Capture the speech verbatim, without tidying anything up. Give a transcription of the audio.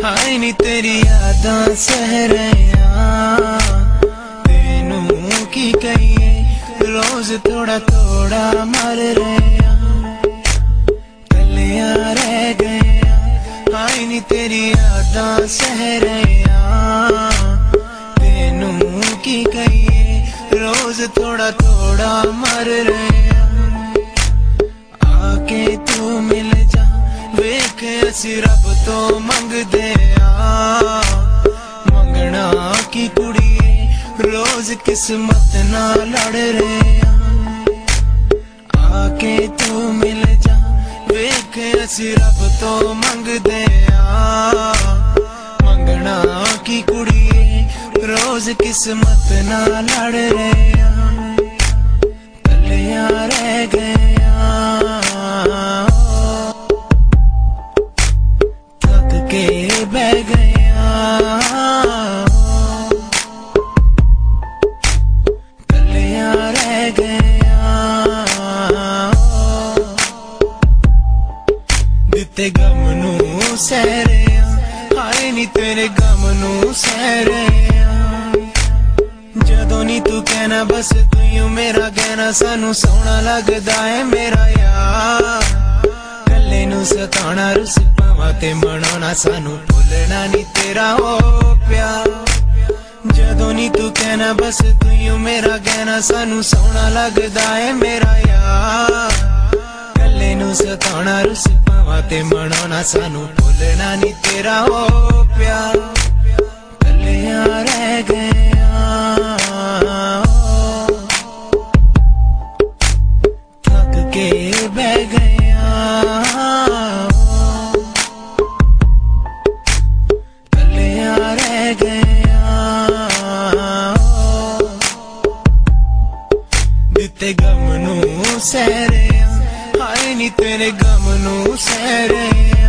हाय नी तेरी यादां सह रहा तेनू की कहिए रोज थोड़ा थोड़ा मर रहा कलिया रह गया हाय नी तेरी यादां सह रहा तेनू की कहिए रोज थोड़ा थोड़ा मर रहा आके तू मिल जा वेख असी रब तो मंगदे आ मंगना की कुड़िए रोज किस्मत ना लड़ रहे आके तू मिल जा वेख असी रब तो मंगदे आ मंगना की कुड़िए रोज किस्मत ना लड़ रहे कलिया रह गया थक के बह गया कलिया रह गया दिते गम नू सह रहा हाय नी तेरे गम नू सह रहा जदों नी तू कहना बस तू यूं मेरा कहना सानू सोहना लगदा है मेरा यार कल्ले नू सताना रुस पावा ते मनाना सानू भुलना नी तेरा हो प्यार जदों नी तू कहना बस तू यूं मेरा कहना सानू सोहना लगदा है मेरा यार कल्ले नू सताना रुस पावा ते मनाना सानू भुलना नी तेरा हो प्यार कलिया रह गया थक के बह गया कलिया रह गया दिते गम नू सह रहा हाय नी तेरे गम नू सह रहा